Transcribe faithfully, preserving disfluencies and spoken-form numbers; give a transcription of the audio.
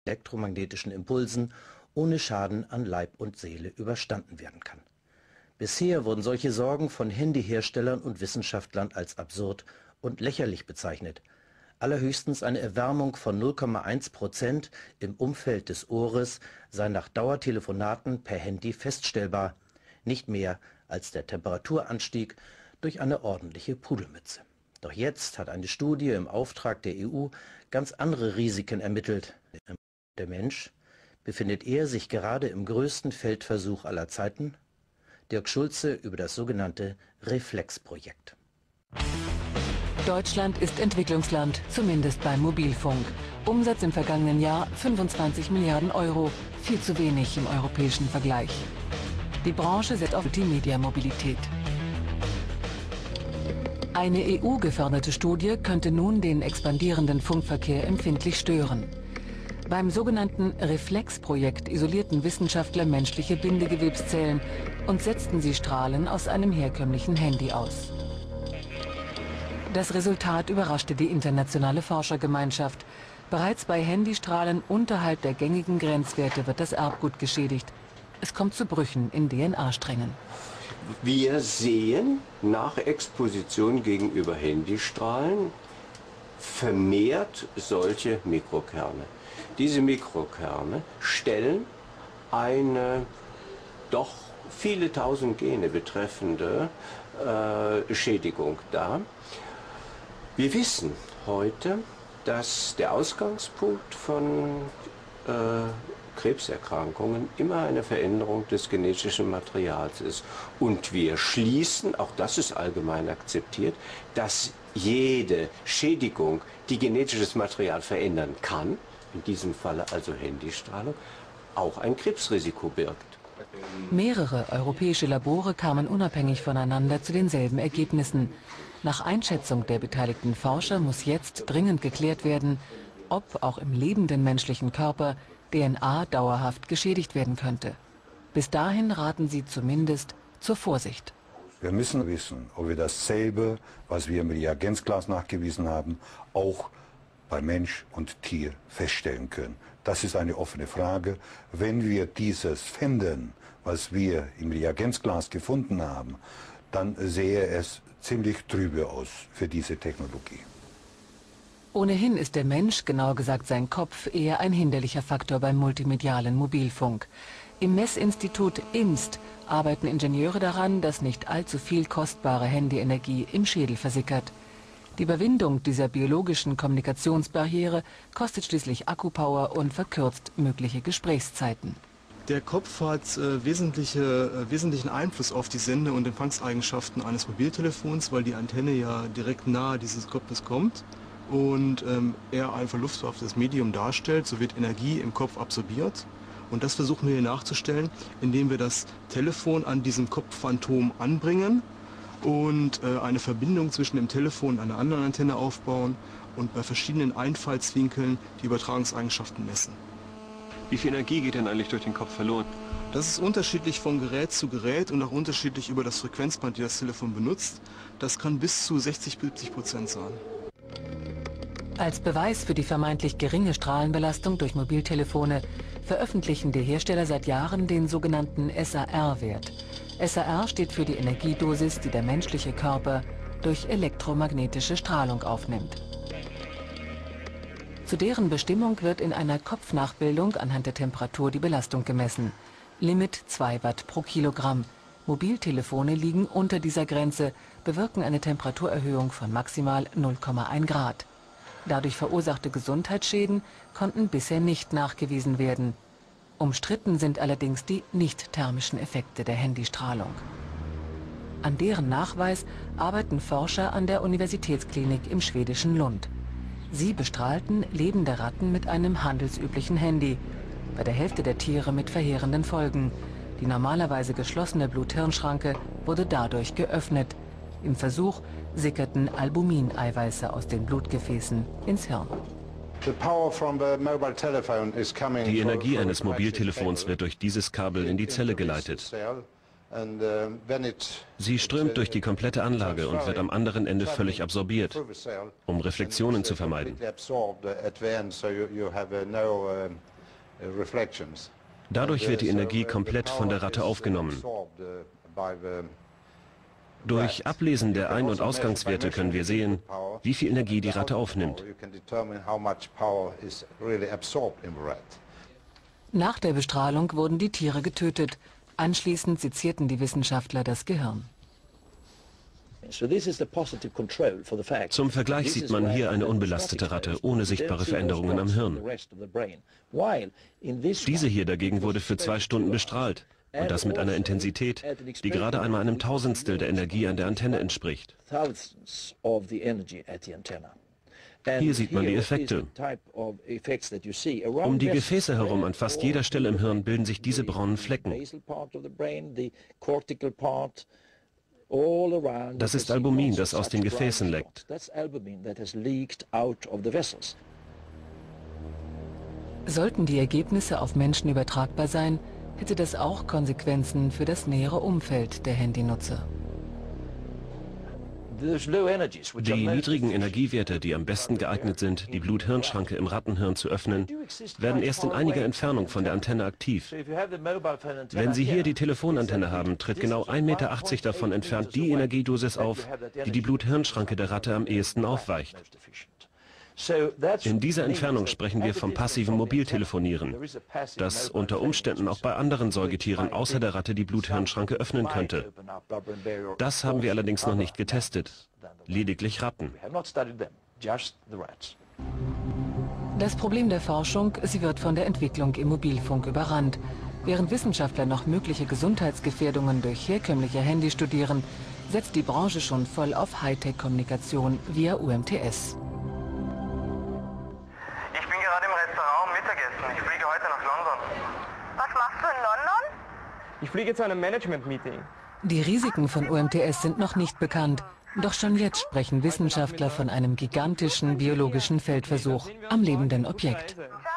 elektromagnetischen Impulsen ohne Schaden an Leib und Seele überstanden werden kann. Bisher wurden solche Sorgen von Handyherstellern und Wissenschaftlern als absurd und lächerlich bezeichnet. Allerhöchstens eine Erwärmung von null Komma eins Prozent im Umfeld des Ohres sei nach Dauertelefonaten per Handy feststellbar, nicht mehr als der Temperaturanstieg durch eine ordentliche Pudelmütze. Doch jetzt hat eine Studie im Auftrag der E U ganz andere Risiken ermittelt. Der Mensch, befindet er sich gerade im größten Feldversuch aller Zeiten? Dirk Schulze über das sogenannte Reflex-Projekt. Deutschland ist Entwicklungsland, zumindest beim Mobilfunk. Umsatz im vergangenen Jahr fünfundzwanzig Milliarden Euro, viel zu wenig im europäischen Vergleich. Die Branche setzt auf Multimedia-Mobilität. Eine E U-geförderte Studie könnte nun den expandierenden Funkverkehr empfindlich stören. Beim sogenannten Reflex-Projekt isolierten Wissenschaftler menschliche Bindegewebszellen und setzten sie Strahlen aus einem herkömmlichen Handy aus. Das Resultat überraschte die internationale Forschergemeinschaft. Bereits bei Handystrahlen unterhalb der gängigen Grenzwerte wird das Erbgut geschädigt. Es kommt zu Brüchen in D N A-Strängen. Wir sehen nach Exposition gegenüber Handystrahlen vermehrt solche Mikrokerne. Diese Mikrokerne stellen eine doch viele tausend Gene betreffende äh, Schädigung dar. Wir wissen heute, dass der Ausgangspunkt von äh, Krebserkrankungen immer eine Veränderung des genetischen Materials ist. Und wir schließen, auch das ist allgemein akzeptiert, dass jede Schädigung, die genetisches Material verändern kann, in diesem Falle also Handystrahlung, auch ein Krebsrisiko birgt. Mehrere europäische Labore kamen unabhängig voneinander zu denselben Ergebnissen. Nach Einschätzung der beteiligten Forscher muss jetzt dringend geklärt werden, ob auch im lebenden menschlichen Körper D N A dauerhaft geschädigt werden könnte. Bis dahin raten sie zumindest zur Vorsicht. Wir müssen wissen, ob wir dasselbe, was wir im Reagenzglas nachgewiesen haben, auch bei Mensch und Tier feststellen können. Das ist eine offene Frage. Wenn wir dieses finden, was wir im Reagenzglas gefunden haben, dann sehe es ziemlich trübe aus für diese Technologie. Ohnehin ist der Mensch, genauer gesagt sein Kopf, eher ein hinderlicher Faktor beim multimedialen Mobilfunk. Im Messinstitut I M S T arbeiten Ingenieure daran, dass nicht allzu viel kostbare Handyenergie im Schädel versickert. Die Überwindung dieser biologischen Kommunikationsbarriere kostet schließlich Akkupower und verkürzt mögliche Gesprächszeiten. Der Kopf hat äh, wesentliche, äh, wesentlichen Einfluss auf die Sende- und Empfangseigenschaften eines Mobiltelefons, weil die Antenne ja direkt nahe dieses Kopfes kommt und ähm, er ein verlustbehaftete Medium darstellt. So wird Energie im Kopf absorbiert. Und das versuchen wir hier nachzustellen, indem wir das Telefon an diesem Kopfphantom anbringen und äh, eine Verbindung zwischen dem Telefon und einer anderen Antenne aufbauen und bei verschiedenen Einfallswinkeln die Übertragungseigenschaften messen. Wie viel Energie geht denn eigentlich durch den Kopf verloren? Das ist unterschiedlich von Gerät zu Gerät und auch unterschiedlich über das Frequenzband, das das Telefon benutzt. Das kann bis zu sechzig bis siebzig Prozent sein. Als Beweis für die vermeintlich geringe Strahlenbelastung durch Mobiltelefone veröffentlichen die Hersteller seit Jahren den sogenannten S A R-Wert. S A R steht für die Energiedosis, die der menschliche Körper durch elektromagnetische Strahlung aufnimmt. Zu deren Bestimmung wird in einer Kopfnachbildung anhand der Temperatur die Belastung gemessen. Limit zwei Watt pro Kilogramm. Mobiltelefone liegen unter dieser Grenze, bewirken eine Temperaturerhöhung von maximal null Komma eins Grad. Dadurch verursachte Gesundheitsschäden konnten bisher nicht nachgewiesen werden. Umstritten sind allerdings die nicht-thermischen Effekte der Handystrahlung. An deren Nachweis arbeiten Forscher an der Universitätsklinik im schwedischen Lund. Sie bestrahlten lebende Ratten mit einem handelsüblichen Handy, bei der Hälfte der Tiere mit verheerenden Folgen. Die normalerweise geschlossene Blut-Hirn-Schranke wurde dadurch geöffnet. Im Versuch sickerten Albumineiweiße aus den Blutgefäßen ins Hirn. Die Energie eines Mobiltelefons wird durch dieses Kabel in die Zelle geleitet. Sie strömt durch die komplette Anlage und wird am anderen Ende völlig absorbiert, um Reflexionen zu vermeiden. Dadurch wird die Energie komplett von der Ratte aufgenommen. Durch Ablesen der Ein- und Ausgangswerte können wir sehen, wie viel Energie die Ratte aufnimmt. Nach der Bestrahlung wurden die Tiere getötet. Anschließend sezierten die Wissenschaftler das Gehirn. Zum Vergleich sieht man hier eine unbelastete Ratte, ohne sichtbare Veränderungen am Hirn. Diese hier dagegen wurde für zwei Stunden bestrahlt. Und das mit einer Intensität, die gerade einmal einem Tausendstel der Energie an der Antenne entspricht. Hier sieht man die Effekte. Um die Gefäße herum an fast jeder Stelle im Hirn bilden sich diese braunen Flecken. Das ist Albumin, das aus den Gefäßen leckt. Sollten die Ergebnisse auf Menschen übertragbar sein, hätte das auch Konsequenzen für das nähere Umfeld der Handynutzer. Die niedrigen Energiewerte, die am besten geeignet sind, die Blut-Hirn-Schranke im Rattenhirn zu öffnen, werden erst in einiger Entfernung von der Antenne aktiv. Wenn Sie hier die Telefonantenne haben, tritt genau ein Meter achtzig davon entfernt die Energiedosis auf, die die Blut-Hirn-Schranke der Ratte am ehesten aufweicht. In dieser Entfernung sprechen wir vom passiven Mobiltelefonieren, das unter Umständen auch bei anderen Säugetieren außer der Ratte die Blut-Hirn-Schranke öffnen könnte. Das haben wir allerdings noch nicht getestet, lediglich Ratten. Das Problem der Forschung, sie wird von der Entwicklung im Mobilfunk überrannt. Während Wissenschaftler noch mögliche Gesundheitsgefährdungen durch herkömmliche Handy studieren, setzt die Branche schon voll auf Hightech-Kommunikation via U M T S. Ich fliege heute nach London. Was machst du in London? Ich fliege zu einem Management-Meeting. Die Risiken von U M T S sind noch nicht bekannt. Doch schon jetzt sprechen Wissenschaftler von einem gigantischen biologischen Feldversuch am lebenden Objekt.